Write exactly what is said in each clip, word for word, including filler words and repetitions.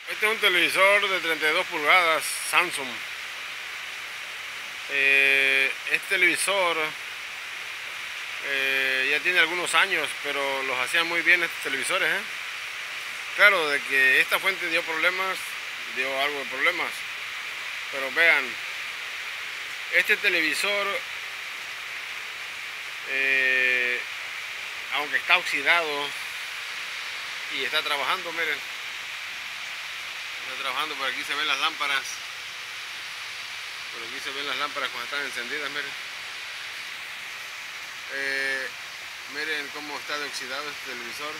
Este es un televisor de treinta y dos pulgadas Samsung. Eh, este televisor eh, ya tiene algunos años, pero los hacían muy bien estos televisores, ¿eh? Claro, de que esta fuente dio problemas, dio algo de problemas. Pero vean, este televisor, eh, aunque está oxidado y está trabajando, miren. Está trabajando, por aquí se ven las lámparas. Por aquí se ven las lámparas cuando están encendidas, miren. Eh, miren cómo está de oxidado este televisor.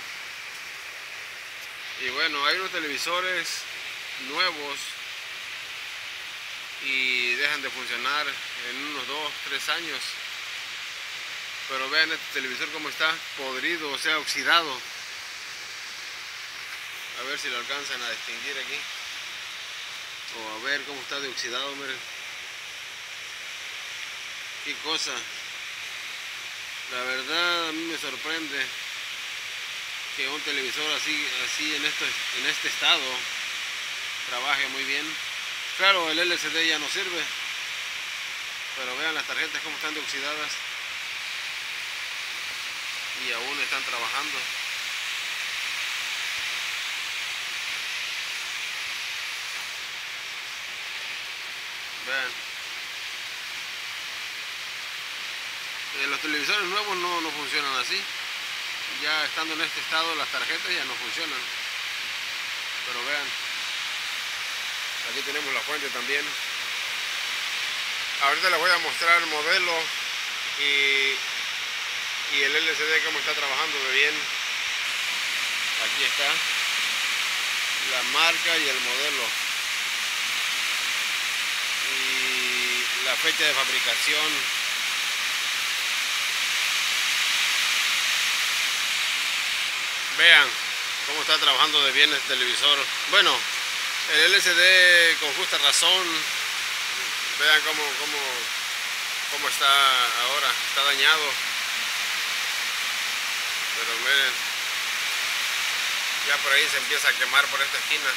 Y bueno, hay unos televisores nuevos y dejan de funcionar en unos dos, tres años. Pero vean este televisor cómo está podrido, o sea, oxidado. A ver si lo alcanzan a distinguir aquí. O a ver cómo está de oxidado, miren. Qué cosa. La verdad a mí me sorprende que un televisor así, así en, esto, en este estado trabaje muy bien. Claro, el L C D ya no sirve, pero vean las tarjetas cómo están de oxidadas y aún están trabajando. Vean. Eh, los televisores nuevos no, no funcionan así. Ya estando en este estado las tarjetas ya no funcionan. Pero vean, aquí tenemos la fuente también. Ahorita les voy a mostrar el modelo y, y el L C D cómo está trabajando de bien. Aquí está la marca y el modelo y la fecha de fabricación. Vean cómo está trabajando de bien este televisor. Bueno, el L C D con justa razón. Vean cómo, cómo, cómo está ahora. Está dañado. Pero miren, ya por ahí se empieza a quemar por esta esquina.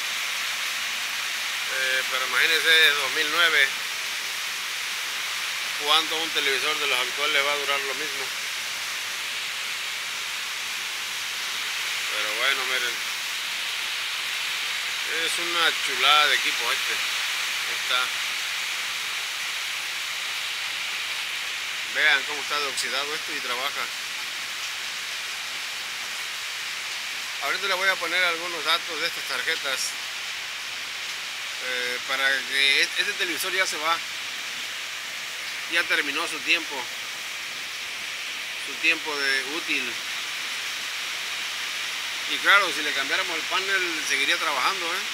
Eh, pero imagínense, dos mil nueve. ¿Cuánto un televisor de los actuales va a durar lo mismo? Pero bueno, miren, es una chulada de equipo este. Está. Vean cómo está de oxidado esto y trabaja. Ahorita le voy a poner algunos datos de estas tarjetas eh, para que este televisor ya se va. Ya terminó su tiempo. Su tiempo de útil. Y claro, si le cambiáramos el panel seguiría trabajando, ¿eh?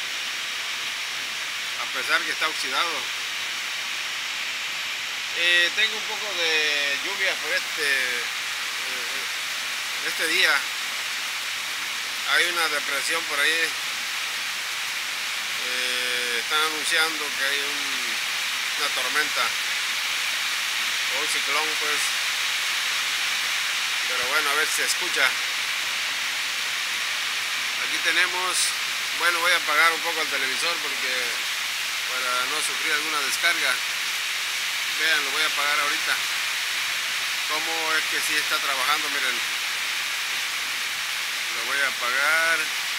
A pesar que está oxidado. Eh, tengo un poco de lluvia por este, eh, este día. Hay una depresión por ahí. Eh, están anunciando que hay un, una tormenta o un ciclón, pues. Pero bueno, a ver si se escucha. Aquí tenemos, bueno, voy a apagar un poco el televisor porque para no sufrir alguna descarga. Vean, lo voy a apagar ahorita. Cómo es que sí está trabajando, miren. Lo voy a apagar.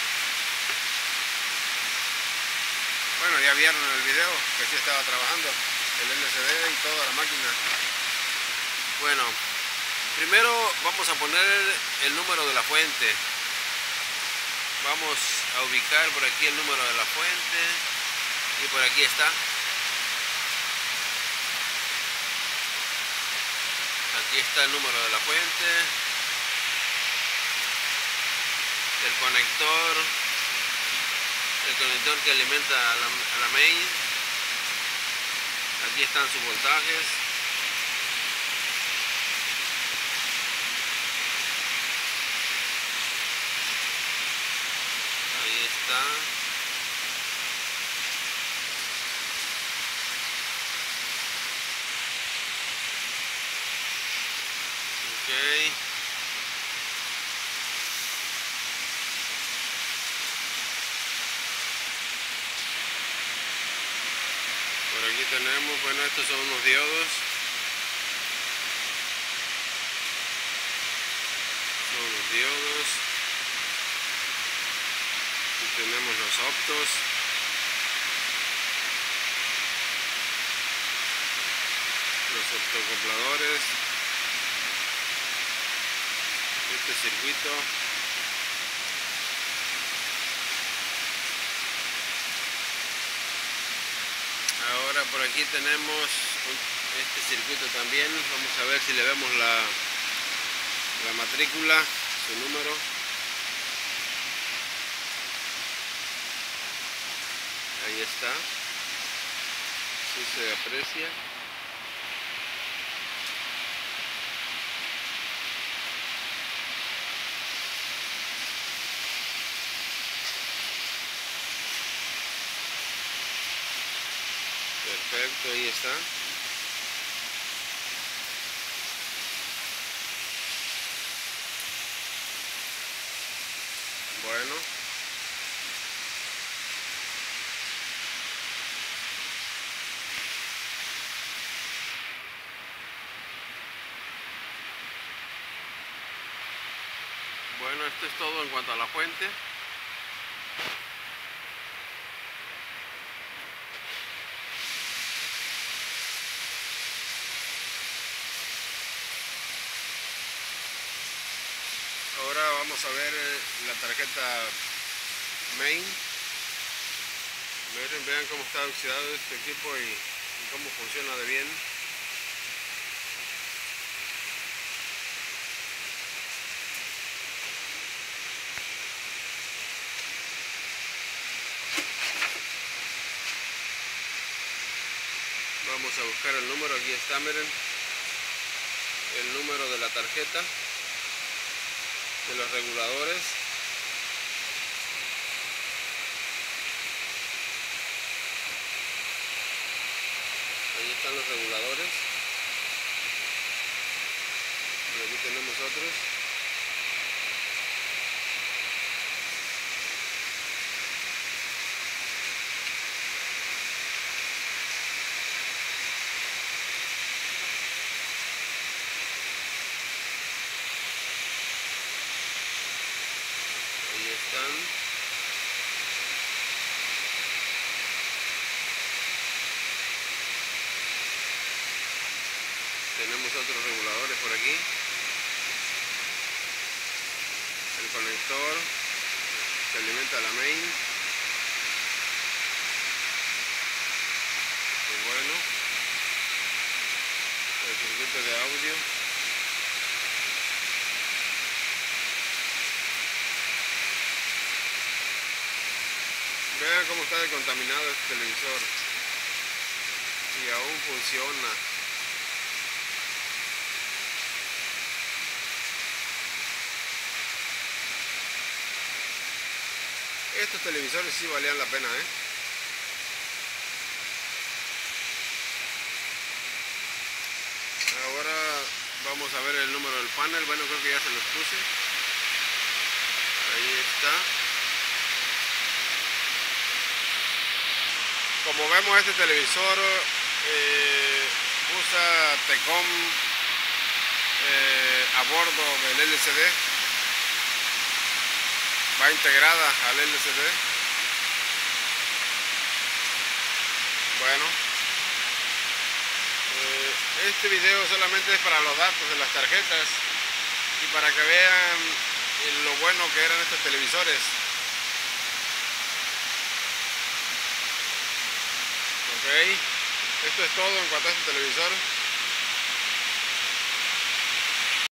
Bueno, ya vieron en el video que sí estaba trabajando el L C D y toda la máquina. Bueno, primero vamos a poner el número de la fuente. Vamos a ubicar por aquí el número de la fuente y por aquí está. Aquí está el número de la fuente, el conector, el conector que alimenta a la, a la main. Aquí están sus voltajes. Ahí está. Ok. aquí tenemos, bueno, estos son unos diodos. Son los diodos. Aquí tenemos los optos. Los optocopladores. Este circuito. Ahora por aquí tenemos este circuito también. Vamos a ver si le vemos la, la matrícula, su número. Ahí está. Sí se aprecia. Perfecto, ahí está. Bueno. Bueno, esto es todo en cuanto a la fuente. Ahora vamos a ver la tarjeta main. Miren, vean cómo está oxidado este equipo y, y cómo funciona de bien. Vamos a buscar el número, aquí está, miren, el número de la tarjeta, de los reguladores. Ahí están los reguladores. Y aquí tenemos otros. Ahí están. Tenemos otros reguladores por aquí. El conector que alimenta la main. Muy bueno. El circuito de audio. Vean cómo está de contaminado este televisor. Y aún funciona. Estos televisores sí valían la pena, ¿eh? Ahora vamos a ver el número del panel. Bueno, creo que ya se los puse. Ahí está. Como vemos, este televisor eh, usa T-COM eh, a bordo del L C D. Va integrada al L C D. Bueno, eh, este video solamente es para los datos de las tarjetas y para que vean lo bueno que eran estos televisores. Ok, esto es todo en cuanto a este televisor.